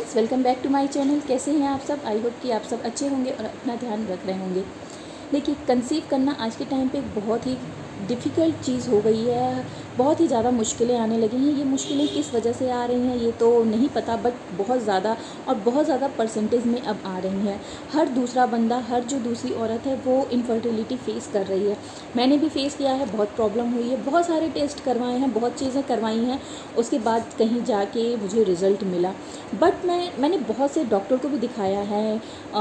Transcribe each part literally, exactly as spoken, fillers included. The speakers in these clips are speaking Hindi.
Friends, welcome back to my channel. कैसे हैं आप सब? आई होप कि आप सब अच्छे होंगे और अपना ध्यान रख रहे होंगे। देखिए, कंसीव करना आज के टाइम पे एक बहुत ही डिफ़िकल्ट चीज़ हो गई है। बहुत ही ज़्यादा मुश्किलें आने लगी हैं। ये मुश्किलें किस वजह से आ रही हैं ये तो नहीं पता, बट बहुत ज़्यादा और बहुत ज़्यादा परसेंटेज में अब आ रही हैं। हर दूसरा बंदा, हर जो दूसरी औरत है वो इनफर्टिलिटी फ़ेस कर रही है। मैंने भी फ़ेस किया है, बहुत प्रॉब्लम हुई है, बहुत सारे टेस्ट करवाए हैं, बहुत चीज़ें करवाई हैं, उसके बाद कहीं जाके मुझे रिज़ल्ट मिला। बट मैं मैंने बहुत से डॉक्टर को भी दिखाया है,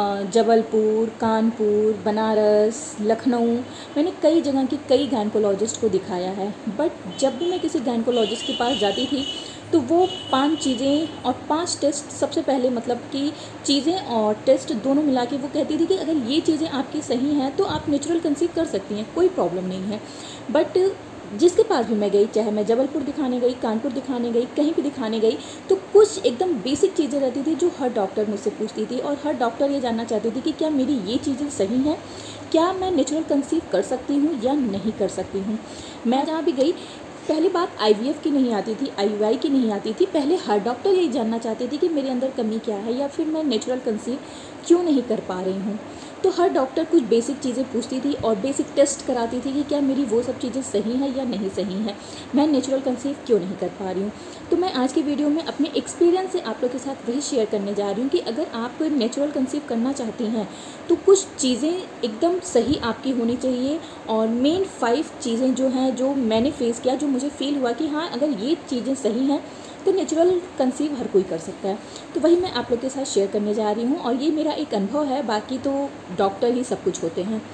जबलपुर, कानपुर, बनारस, लखनऊ, मैंने कई जगह की कई गायनकोलॉजिस्ट को दिखाया है। बट जब भी मैं किसी गायनकोलॉजिस्ट के पास जाती थी तो वो पांच चीज़ें और पांच टेस्ट, सबसे पहले मतलब कि चीज़ें और टेस्ट दोनों मिला के वो कहती थी कि अगर ये चीज़ें आपकी सही हैं तो आप नेचुरल कंसीव कर सकती हैं, कोई प्रॉब्लम नहीं है। बट जिसके पास भी मैं गई, चाहे मैं जबलपुर दिखाने गई, कानपुर दिखाने गई, कहीं भी दिखाने गई, तो कुछ एकदम बेसिक चीज़ें रहती थी जो हर डॉक्टर मुझसे पूछती थी। और हर डॉक्टर ये जानना चाहती थी कि क्या मेरी ये चीज़ें सही हैं, क्या मैं नेचुरल कंसीव कर सकती हूँ या नहीं कर सकती हूँ। मैं जहाँ भी गई, पहली बात आईवीएफ की नहीं आती थी, आईयूआई की नहीं आती थी। पहले हर डॉक्टर यही जानना चाहते थे कि मेरे अंदर कमी क्या है या फिर मैं नेचुरल कंसीव क्यों नहीं कर पा रही हूँ। तो हर डॉक्टर कुछ बेसिक चीज़ें पूछती थी और बेसिक टेस्ट कराती थी कि क्या मेरी वो सब चीज़ें सही हैं या नहीं सही हैं, मैं नेचुरल कंसीव क्यों नहीं कर पा रही हूँ। तो मैं आज की वीडियो में अपने एक्सपीरियंस से आप लोग के साथ वही शेयर करने जा रही हूँ कि अगर आप नेचुरल कंसीव करना चाहती हैं तो कुछ चीज़ें एकदम सही आपकी होनी चाहिए। और मेन फाइव चीज़ें जो हैं, जो मैंने फेस किया, जो मुझे फील हुआ कि हाँ, अगर ये चीज़ें सही हैं तो नेचुरल कंसीव हर कोई कर सकता है, तो वही मैं आप लोग के साथ शेयर करने जा रही हूँ। और ये मेरा एक अनुभव है, बाकी तो डॉक्टर ही सब कुछ होते हैं।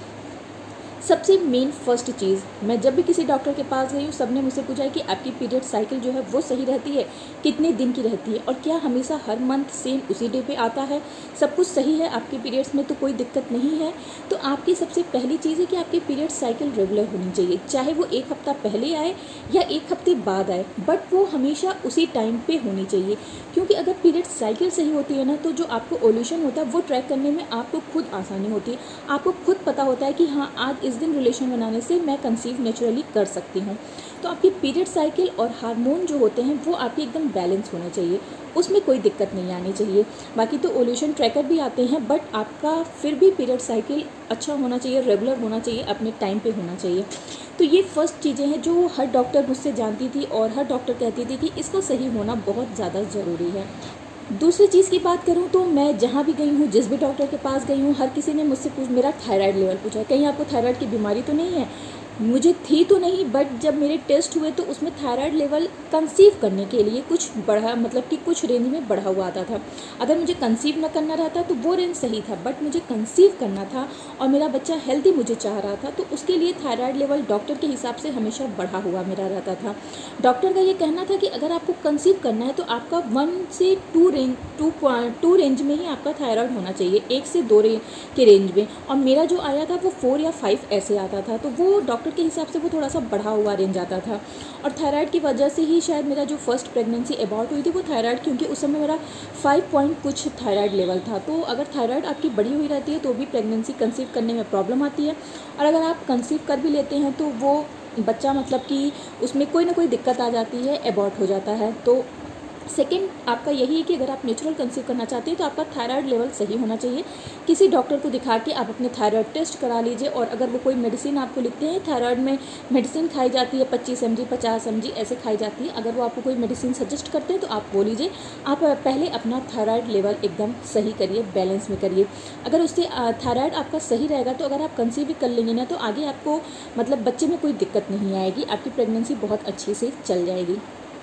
सबसे मेन फर्स्ट चीज़, मैं जब भी किसी डॉक्टर के पास गई हूँ, सब ने मुझसे पूछा है कि आपकी पीरियड साइकिल जो है वो सही रहती है, कितने दिन की रहती है और क्या हमेशा हर मंथ सेम उसी डे पे आता है, सब कुछ सही है आपके पीरियड्स में, तो कोई दिक्कत नहीं है। तो आपकी सबसे पहली चीज़ है कि आपकी पीरियड साइकिल रेगुलर होनी चाहिए, चाहे वो एक हफ्ता पहले आए या एक हफ्ते बाद आए, बट वो हमेशा उसी टाइम पर होनी चाहिए। क्योंकि अगर पीरियड साइकिल सही होती है ना, तो जो आपको ओल्यूशन होता है वो ट्रैक करने में आपको खुद आसानी होती है। आपको खुद पता होता है कि हाँ, आज इस दिन रिलेशन बनाने से मैं कंसीव नेचुरली कर सकती हूँ। तो आपकी पीरियड साइकिल और हार्मोन जो होते हैं वो आपके एकदम बैलेंस होने चाहिए, उसमें कोई दिक्कत नहीं आनी चाहिए। बाकी तो ओल्यूशन ट्रैकर भी आते हैं, बट आपका फिर भी पीरियड साइकिल अच्छा होना चाहिए, रेगुलर होना चाहिए, अपने टाइम पे होना चाहिए। तो ये फर्स्ट चीज़ें हैं जो हर डॉक्टर मुझसे जानती थी और हर डॉक्टर कहती थी कि इसका सही होना बहुत ज़्यादा ज़रूरी है। दूसरी चीज़ की बात करूँ तो मैं जहाँ भी गई हूँ, जिस भी डॉक्टर के पास गई हूँ, हर किसी ने मुझसे पूछ मेरा थायराइड लेवल पूछा है, कहीं आपको थायराइड की बीमारी तो नहीं है। मुझे थी तो नहीं, बट जब मेरे टेस्ट हुए तो उसमें थायराइड लेवल कंसीव करने के लिए कुछ बढ़ा, मतलब कि कुछ रेंज में बढ़ा हुआ आता था। अगर मुझे कंसीव न करना रहता तो वो रेंज सही था, बट मुझे कंसीव करना था और मेरा बच्चा हेल्दी मुझे चाह रहा था, तो उसके लिए थायराइड लेवल डॉक्टर के हिसाब से हमेशा बढ़ा हुआ मेरा रहता था। डॉक्टर का ये कहना था कि अगर आपको कंसीव करना है तो आपका वन से two range two two range में ही आपका थायराइड होना चाहिए, एक से दो रेंज के रेंज में। और मेरा जो आया था वो फोर या फाइव ऐसे आता था, तो वो डॉक्टर के हिसाब से वो थोड़ा सा बढ़ा हुआ रेंज आता था। और थायराइड की वजह से ही शायद मेरा जो फर्स्ट प्रेगनेंसी अबॉर्ट हुई थी वो थायराइड, क्योंकि उस समय मेरा फाइव पॉइंट कुछ थायराइड लेवल था। तो अगर थायराइड आपकी बढ़ी हुई रहती है तो भी प्रेगनेंसी कंसीव करने में प्रॉब्लम आती है, और अगर आप कंसीव कर भी लेते हैं तो वो बच्चा मतलब कि उसमें कोई ना कोई दिक्कत आ जाती है, अबॉर्ट हो जाता है। तो सेकेंड आपका यही है कि अगर आप नेचुरल कंसीव करना चाहते हैं तो आपका थायराइड लेवल सही होना चाहिए। किसी डॉक्टर को दिखा के आप अपने थायराइड टेस्ट करा लीजिए, और अगर वो कोई मेडिसिन आपको लिखते हैं, थायराइड में मेडिसिन खाई जाती है पच्चीस एम जी, पचास एम जी ऐसे खाई जाती है, अगर वो आपको कोई मेडिसिन सजेस्ट करते हैं तो आप वो लीजिए। आप पहले अपना थायराइड लेवल एकदम सही करिए, बैलेंस में करिए। अगर उससे थायराइड आपका सही रहेगा तो अगर आप कंसीव भी कर लेंगे ना, तो आगे आपको मतलब बच्चे में कोई दिक्कत नहीं आएगी, आपकी प्रेगनेंसी बहुत अच्छे से चल जाएगी।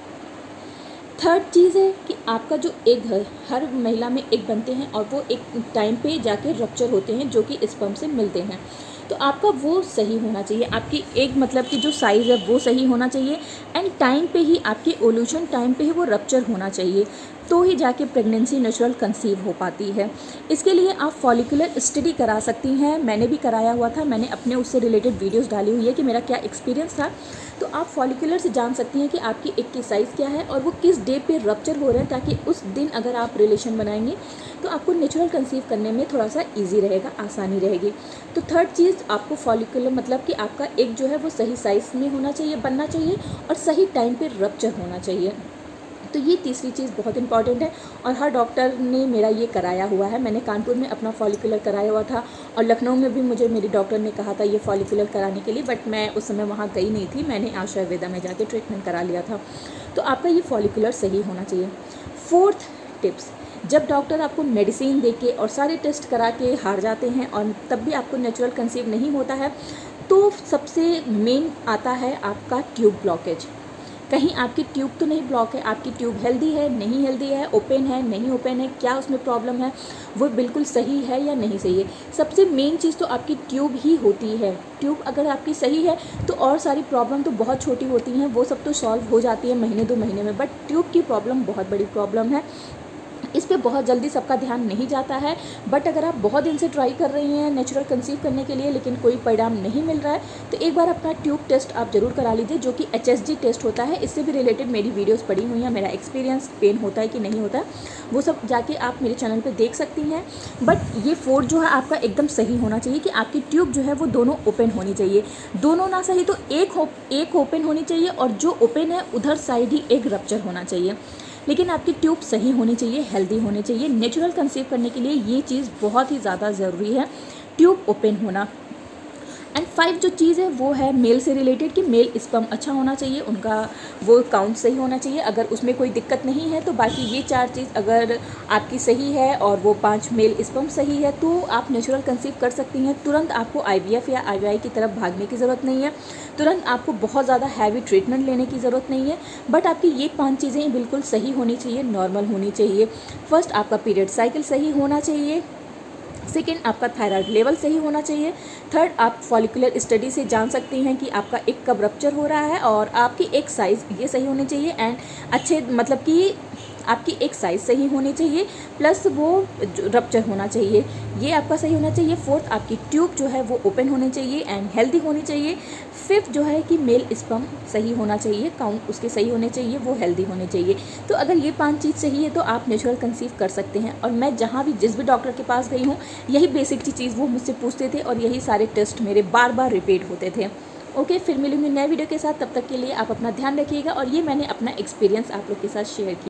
थर्ड चीज़ है कि आपका जो एग है, हर महिला में एग बनते हैं और वो एक टाइम पे जाके रप्चर होते हैं, जो कि स्पर्म से मिलते हैं। तो आपका वो सही होना चाहिए, आपकी एग मतलब कि जो साइज़ है वो सही होना चाहिए, एंड टाइम पे ही आपके ओल्यूशन टाइम पे ही वो रप्चर होना चाहिए, तो ही जाके प्रेगनेंसी नेचुरल कंसीव हो पाती है। इसके लिए आप फॉलिकुलर स्टडी करा सकती हैं, मैंने भी कराया हुआ था, मैंने अपने उससे रिलेटेड वीडियोस डाली हुई है कि मेरा क्या एक्सपीरियंस था। तो आप फॉलिकुलर से जान सकती हैं कि आपकी एग की साइज़ क्या है और वो किस डे पे रप्चर हो रहे हैं, ताकि उस दिन अगर आप रिलेशन बनाएंगे तो आपको नेचुरल कंसीव करने में थोड़ा सा ईजी रहेगा, आसानी रहेगी। तो थर्ड चीज़, आपको फॉलिकुलर मतलब कि आपका एग जो है वो सही साइज़ में होना चाहिए, बनना चाहिए, और सही टाइम पे रप्चर होना चाहिए। तो ये तीसरी चीज़ बहुत इंपॉर्टेंट है और हर डॉक्टर ने मेरा ये कराया हुआ है। मैंने कानपुर में अपना फॉलिकुलर कराया हुआ था और लखनऊ में भी मुझे मेरी डॉक्टर ने कहा था ये फॉलिकुलर कराने के लिए, बट मैं उस समय वहाँ गई नहीं थी। मैंने आशा वेदा में जाके ट्रीटमेंट करा लिया था। तो आपका ये फॉलिकुलर सही होना चाहिए। फोर्थ टिप्स, जब डॉक्टर आपको मेडिसिन दे के और सारे टेस्ट करा के हार जाते हैं और तब भी आपको नेचुरल कंसीव नहीं होता है, तो सबसे मेन आता है आपका ट्यूब ब्लॉकेज। कहीं आपकी ट्यूब तो नहीं ब्लॉक है, आपकी ट्यूब हेल्दी है, नहीं हेल्दी है, ओपन है, नहीं ओपन है, क्या उसमें प्रॉब्लम है, वो बिल्कुल सही है या नहीं सही है। सबसे मेन चीज़ तो आपकी ट्यूब ही होती है। ट्यूब अगर आपकी सही है तो और सारी प्रॉब्लम तो बहुत छोटी होती हैं, वो सब तो सॉल्व हो जाती है महीने दो महीने में, बट ट्यूब की प्रॉब्लम बहुत बड़ी प्रॉब्लम है। इस पे बहुत जल्दी सबका ध्यान नहीं जाता है, बट अगर आप बहुत दिन से ट्राई कर रही हैं नेचुरल कंसीव करने के लिए लेकिन कोई परिणाम नहीं मिल रहा है, तो एक बार अपना ट्यूब टेस्ट आप ज़रूर करा लीजिए, जो कि एच एस जी टेस्ट होता है। इससे भी रिलेटेड मेरी वीडियोस पड़ी हुई हैं, मेरा एक्सपीरियंस पेन होता है कि नहीं होता है, वो सब जाके आप मेरे चैनल पर देख सकती हैं। बट ये फोर्थ जो है आपका एकदम सही होना चाहिए कि आपकी ट्यूब जो है वो दोनों ओपन होनी चाहिए। दोनों ना सही तो एक एक ओपन होनी चाहिए और जो ओपन है उधर साइड ही एक रप्चर होना चाहिए, लेकिन आपकी ट्यूब सही होनी चाहिए, हेल्दी होनी चाहिए। नेचुरल कंसीव करने के लिए ये चीज़ बहुत ही ज़्यादा ज़रूरी है, ट्यूब ओपन होना। एंड फाइव जो चीज़ है वो है मेल से रिलेटेड कि मेल स्पर्म अच्छा होना चाहिए, उनका वो काउंट सही होना चाहिए। अगर उसमें कोई दिक्कत नहीं है तो बाकी ये चार चीज़ अगर आपकी सही है और वो पांच मेल स्पर्म सही है तो आप नेचुरल कंसीव कर सकती हैं। तुरंत आपको आई वी एफ या आई वी आई की तरफ भागने की ज़रूरत नहीं है, तुरंत आपको बहुत ज़्यादा हैवी ट्रीटमेंट लेने की ज़रूरत नहीं है, बट आपकी ये पाँच चीज़ें बिल्कुल सही होनी चाहिए, नॉर्मल होनी चाहिए। फर्स्ट, आपका पीरियड साइकिल सही होना चाहिए। सेकेंड, आपका थायराइड लेवल सही होना चाहिए। थर्ड, आप फॉलिकुलर स्टडी से जान सकती हैं कि आपका एक कब रप्चर हो रहा है और आपकी एक साइज़ ये सही होनी चाहिए। एंड अच्छे मतलब कि आपकी एक साइज़ सही होनी चाहिए प्लस वो रप्चर होना चाहिए, ये आपका सही होना चाहिए। फोर्थ, आपकी ट्यूब जो है वो ओपन होनी चाहिए एंड हेल्दी होनी चाहिए। फिफ्थ जो है कि मेल स्पर्म सही होना चाहिए, काउंट उसके सही होने चाहिए, वो हेल्दी होने चाहिए। तो अगर ये पांच चीज़ सही है तो आप नेचुरल कंसीव कर सकते हैं। और मैं जहाँ भी जिस भी डॉक्टर के पास गई हूँ यही बेसिक चीज़ वो मुझसे पूछते थे और यही सारे टेस्ट मेरे बार बार रिपीट होते थे। ओके, फिर मिलूंगी नए वीडियो के साथ, तब तक के लिए आप अपना ध्यान रखिएगा। और ये मैंने अपना एक्सपीरियंस आप लोग के साथ शेयर किया।